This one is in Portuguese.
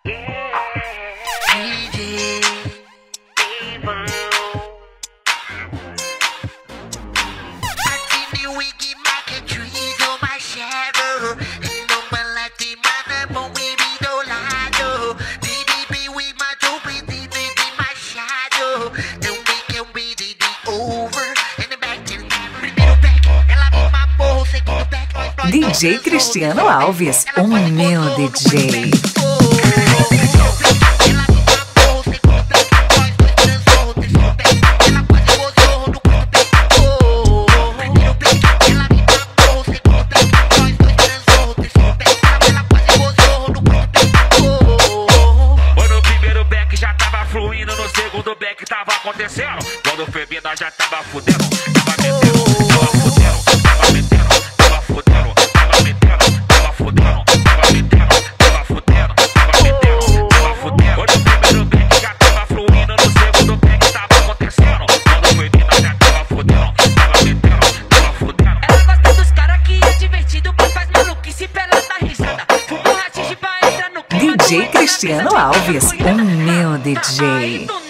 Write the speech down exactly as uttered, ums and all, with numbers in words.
D J Cristiano Alves, o meu D J. No primeiro Beck já tava fluindo, no segundo Beck tava acontecendo. Quando foi vida já tava fudendo, tava metendo, tava fudendo, tava metendo. D J Cristiano Alves, o meu D J.